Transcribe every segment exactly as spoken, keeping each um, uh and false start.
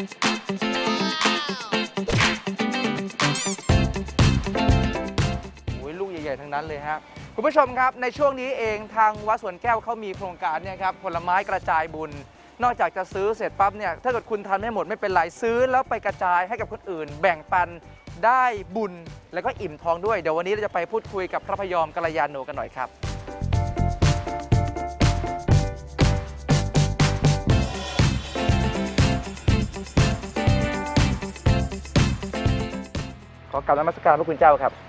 ลูกใหญ่ๆทั้งนั้นเลยครับคุณผู้ชมครับในช่วงนี้เองทางวัดสวนแก้วเขามีโครงการเนี่ยครับผลไม้กระจายบุญนอกจากจะซื้อเสร็จปั๊บเนี่ยถ้าเกิดคุณทานไม่หมดไม่เป็นไรซื้อแล้วไปกระจายให้กับคนอื่นแบ่งปันได้บุญแล้วก็อิ่มท้องด้วยเดี๋ยววันนี้เราจะไปพูดคุยกับพระพยอมกัลยาโนกันหน่อยครับขอกราบนมัสการพระคุณเจ้าครับ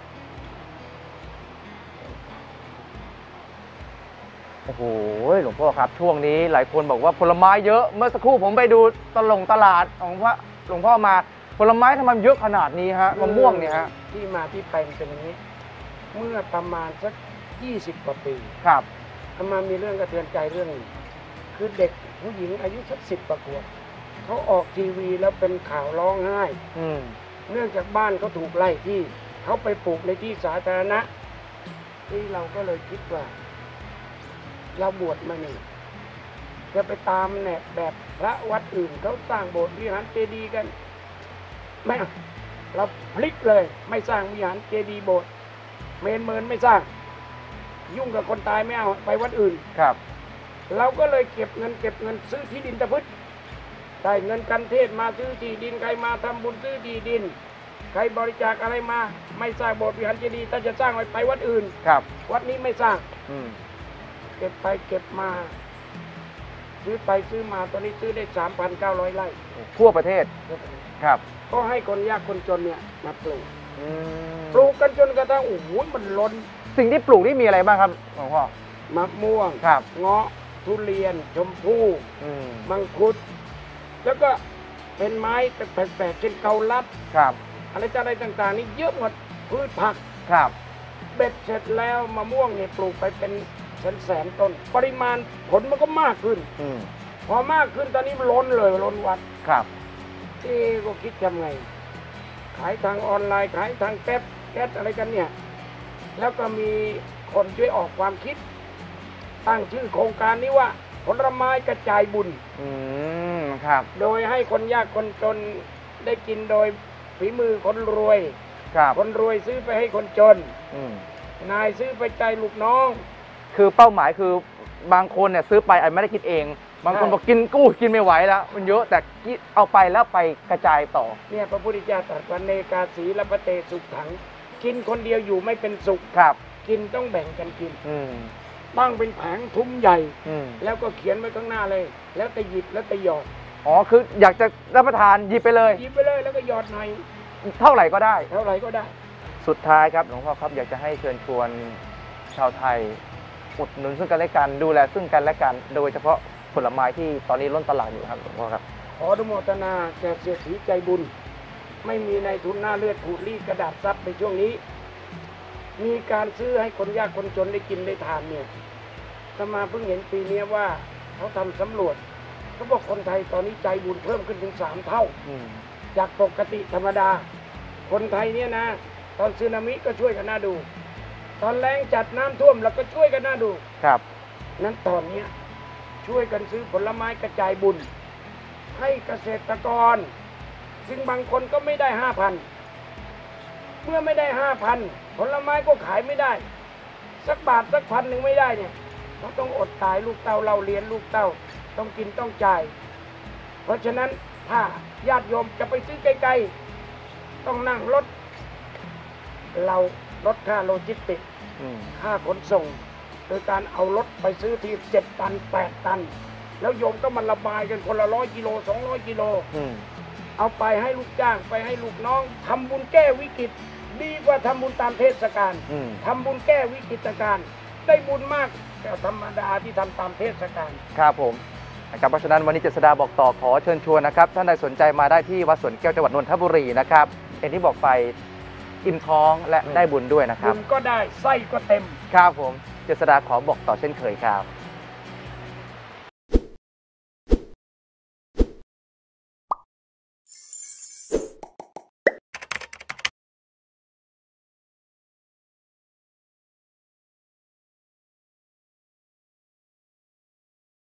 โอ้โหหลวงพ่อครับช่วงนี้หลายคนบอกว่าผลไม้เยอะเมื่อสักครู่ผมไปดูตลงตลาดของพระหลวงพ่อมาผลไม้ทำไมเยอะขนาดนี้ฮะมะม่วงเนี่ยฮะที่มาที่ไปเป็นอย่างนี้เมื่อประมาณสักยี่สิบกว่าปีครับอามามีเรื่องกระเทือนใจเรื่องนึงคือเด็กผู้หญิงอายุสักสิบประกวดเขาออกทีวีแล้วเป็นข่าวร้องไห้เนื่องจากบ้านเขาถูกไล่ที่เขาไปปลูกในที่สาธารณะที่เราก็เลยคิดว่าเราบวชมานี่จะไปตามแนบแบบพระวัดอื่นเขาสร้างโบสถ์วิหารเจดีย์กันไม่เราพลิกเลยไม่สร้างวิหารเจดีย์โบสถ์เมนเมินไม่สร้างยุ่งกับคนตายไม่เอาไปวัดอื่นครับเราก็เลยเก็บเงินเก็บเงินซื้อที่ดินตะพึดได้เงินกันเทศมาซื้อที่ดินใครมาทำบุญซื้อที่ดินใครบริจาคอะไรมาไม่สร้างโบสถ์วิหารเจดีย์ถ้าจะสร้างไปไปวัดอื่นครับวัดนี้ไม่สร้างอืมเก็บไปเก็บมาซื้อไปซื้อมาตอนนี้ซื้อได้ สามพันเก้าร้อย ไร่ทั่วประเทศครับก็ให้คนยากคนจนเนี่ยมาปลูกปลูกกันจนกระทั่งโอ้โหมันล้นสิ่งที่ปลูกนี่มีอะไรบ้างครับหลวงพ่อมะม่วงครับเงาะทุเรียนชมพู่มังคุดแล้วก็เป็นไม้แปลกๆเช่นเกาลัดครับอะไรจะอะไรต่างๆนี่เยอะหมดพืชผักครับเบ็ดเสร็จแล้วมะม่วงเนี่ยปลูกไปเป็นแสนๆต้นปริมาณผลมันก็มากขึ้นอพอมากขึ้นตอนนี้มันล้นเลยล้นวัดครับเอ๊ก็คิดทำไงขายทางออนไลน์ขายทางแก๊ปแก๊สอะไรกันเนี่ยแล้วก็มีคนช่วยออกความคิดตั้งชื่อโครงการนี้ว่าผลไม้กระจายบุญอืมครับโดยให้คนยากคนจนได้กินโดยฝีมือคนรวยครับคนรวยซื้อไปให้คนจนนายซื้อไปใจลูกน้องคือเป้าหมายคือบางคนเนี่ยซื้อไปอาจไม่ได้คิดเองบางคนบอกกินกู้กินไม่ไหวแล้วมันเยอะแต่เอาไปแล้วไปกระจายต่อเนี่ยพระพุทธเจ้าตรัสว่าเนกาสีละพะเตสุขถังกินคนเดียวอยู่ไม่เป็นสุขครับกินต้องแบ่งกันกินตั้งเป็นแผงทุ้มใหญ่แล้วก็เขียนไว้ข้างหน้าเลยแล้วแต่หยิบแล้วแต่หยอดอ๋อคืออยากจะรับประทานหยิบไปเลยหยิบไปเลยแล้วก็หยอดหน่อยเท่าไหร่ก็ได้เท่าไหร่ก็ได้สุดท้ายครับหลวงพ่อครับอยากจะให้เชิญชวนชาวไทยอุดหนุนซึ่งกันและกันดูแลซึ่งกันและกันโดยเฉพาะผลไม้ที่ตอนนี้ล้นตลาดอยู่ครับหลวงพ่อครับขออนุโมทนาแก่เศรษฐีใจบุญไม่มีในทุนหน้าเลือดขูดรีดกระดาษซับในช่วงนี้มีการซื้อให้คนยากคนจนได้กินได้ทานเนี่ยสมาเพิ่งเห็นปีนี้ว่าเขาทำสำรวจเขาบอกคนไทยตอนนี้ใจบุญเพิ่มขึ้นถึงสามเท่าจากปกติธรรมดาคนไทยเนี่ยนะตอนสึนามิก็ช่วยกันน่าดูตอนแล้งจัดน้ำท่วมเราก็ช่วยกันน่าดูครับนั้นตอนนี้ช่วยกันซื้อผลไม้กระจายบุญให้เกษตรกรซึ่งบางคนก็ไม่ได้ห้าพันเมื่อไม่ได้ห้าพันผลไม้ก็ขายไม่ได้สักบาทสักพันหนึ่งไม่ได้เนี่ยเขาต้องอดตายลูกเต้าเราเลี้ยงลูกเต้าต้องกินต้องจ่ายเพราะฉะนั้นถ้าญาติโยมจะไปซื้อไกลๆต้องนั่งรถเราลดค่าโลจิสติกค่าขนส่งโดยการเอารถไปซื้อที่เจ็ดตันแปดตันแล้วโยมก็มันระบายกันคนละร้อยกิโลสองร้อยกิโลเอาไปให้ลูกจ้างไปให้ลูกน้องทำบุญแก้วิกฤตดีกว่าทำบุญตามเทศกาลทำบุญแก้วิกฤตการณ์ได้บุญมากแต่ธรรมดาที่ทำตามเทศกาลครับผมนะครับเพราะฉะนั้นวันนี้เจษฎาบอกต่อขอเชิญชวนนะครับท่านใดสนใจมาได้ที่วัดสวนแก้วจังหวัดนนทบุรีนะครับอย่างที่บอกไปอิ่มท้องและได้บุญด้วยนะครับบุญก็ได้ไส้ก็เต็มครับผมเจษฎาขอบอกต่อเช่นเคยครับ